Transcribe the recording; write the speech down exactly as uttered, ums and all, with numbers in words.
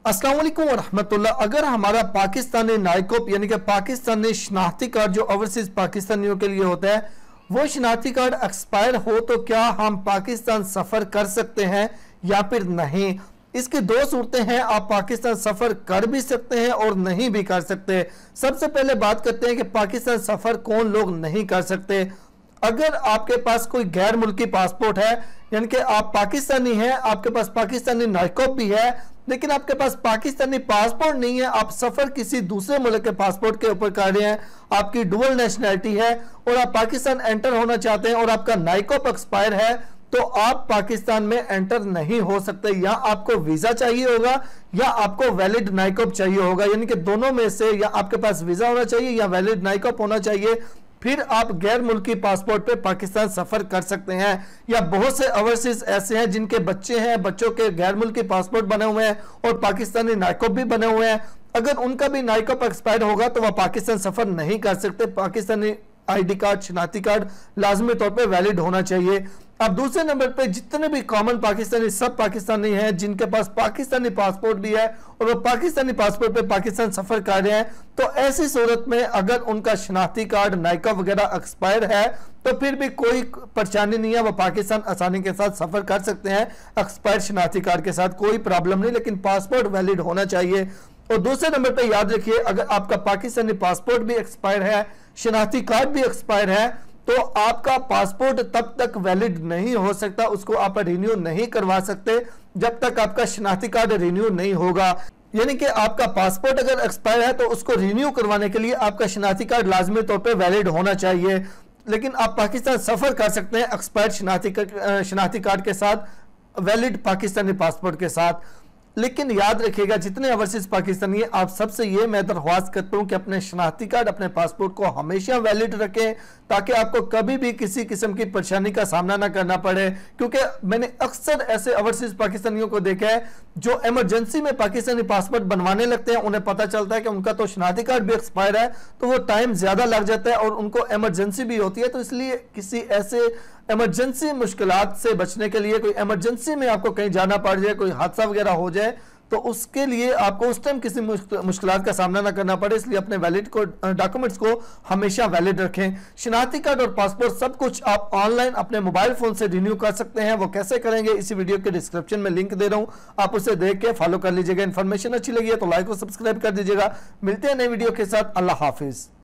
अस्सलाम वालेकुम वरहमतुल्लाह। अगर हमारा पाकिस्तानी नाइकोप यानी कि पाकिस्तानी शनाख्ती कार्ड जो ओवरसीज पाकिस्तानियों के लिए होता है वो शनाख्ती कार्ड एक्सपायर हो तो क्या हम पाकिस्तान सफ़र कर सकते हैं या फिर नहीं। इसकी दो सूरतें हैं, आप पाकिस्तान सफ़र कर भी सकते हैं और नहीं भी कर सकते। सबसे पहले बात करते हैं कि पाकिस्तान सफ़र कौन लोग नहीं कर सकते। अगर आपके पास कोई गैर मुल्की पासपोर्ट है यानी कि आप पाकिस्तानी हैं, आपके पास पाकिस्तानी नाइकोप भी है लेकिन आपके पास पाकिस्तानी पासपोर्ट नहीं है, आप सफर किसी दूसरे मुल्क के पासपोर्ट के ऊपर कर रहे हैं, आपकी डुअल नेशनैलिटी है और आप पाकिस्तान एंटर होना चाहते हैं और आपका नाइकोप एक्सपायर है, तो आप पाकिस्तान में एंटर नहीं हो सकते। या आपको वीजा चाहिए होगा या आपको वैलिड नाइकोप चाहिए होगा, यानी कि दोनों में से या आपके पास वीजा होना चाहिए या वैलिड नाइकोप होना चाहिए, फिर आप गैर मुल्की पासपोर्ट पे पाकिस्तान सफर कर सकते हैं। या बहुत से ओवरसीज ऐसे हैं जिनके बच्चे हैं, बच्चों के गैर मुल्की पासपोर्ट बने हुए हैं और पाकिस्तानी नाइकोप भी बने हुए हैं, अगर उनका भी नाइकोप एक्सपायर होगा तो वह पाकिस्तान सफर नहीं कर सकते। पाकिस्तानी आईडी कार्ड, शनाख्ती कार्ड लाजमी तौर पे वैलिड होना चाहिए। अब दूसरे नंबर पे जितने भी कॉमन पाकिस्तानी सब पाकिस्तानी हैं जिनके पास पाकिस्तानी पासपोर्ट भी है और वो पाकिस्तानी पासपोर्ट पे पाकिस्तान सफर कर रहे हैं, तो ऐसी सूरत में अगर उनका शनाख्ती कार्ड, नाइकोप वगैरह एक्सपायर है तो फिर भी कोई परेशानी नहीं है, वो पाकिस्तान आसानी के साथ सफर कर सकते हैं एक्सपायर शनाख्ती कार्ड के साथ, कोई प्रॉब्लम नहीं, लेकिन पासपोर्ट वैलिड होना चाहिए। और दूसरे नंबर पे याद रखिए, अगर आपका पाकिस्तानी पासपोर्ट भी एक्सपायर है, शनाख्ती कार्ड भी एक्सपायर है, तो आपका पासपोर्ट तब तक वैलिड नहीं हो सकता, उसको आप रिन्यू नहीं करवा सकते जब तक आपका शनाख्ती कार्ड रिन्यू नहीं होगा। यानी कि आपका पासपोर्ट अगर एक्सपायर है तो उसको रिन्यू करवाने के लिए आपका शनाख्ती कार्ड लाजमी तौर पे वैलिड होना चाहिए, लेकिन आप पाकिस्तान सफर कर सकते हैं एक्सपायर्ड शनाख्ती शनाख्ती कार्ड के साथ, वैलिड पाकिस्तानी पासपोर्ट के साथ। लेकिन याद रखिएगा जितने ओवरसीज पाकिस्तानी हैं, आप सबसे ये मैं दरख्वास्त करता हूं कि अपने शनाख्ती कार्ड, अपने पासपोर्ट को हमेशा वैलिड रखें ताकि आपको कभी भी किसी किस्म की परेशानी का सामना ना करना पड़े। क्योंकि मैंने अक्सर ऐसे ओवरसीज पाकिस्तानियों को देखा है जो इमरजेंसी में पाकिस्तानी पासपोर्ट बनवाने लगते हैं, उन्हें पता चलता है कि उनका तो शनाख्ती कार्ड भी एक्सपायर है, तो वो टाइम ज्यादा लग जाता है और उनको इमरजेंसी भी होती है। तो इसलिए किसी ऐसे इमरजेंसी मुश्किलात से बचने के लिए, कोई इमरजेंसी में आपको कहीं जाना पड़ जाए, कोई हादसा वगैरह हो जाए, तो उसके लिए आपको उस टाइम किसी मुश्किलात का सामना ना करना पड़े, इसलिए अपने वैलिड को डॉक्यूमेंट्स को हमेशा वैलिड रखें। शनाख्ती कार्ड और पासपोर्ट सब कुछ आप ऑनलाइन अपने मोबाइल फोन से रिन्यू कर सकते हैं। वो कैसे करेंगे इसी वीडियो के डिस्क्रिप्शन में लिंक दे रहा हूं, आप उसे देख के फॉलो कर लीजिएगा। इन्फॉर्मेशन अच्छी लगी है तो लाइक और सब्सक्राइब कर दीजिएगा। मिलते हैं नई वीडियो के साथ। अल्लाह हाफिज।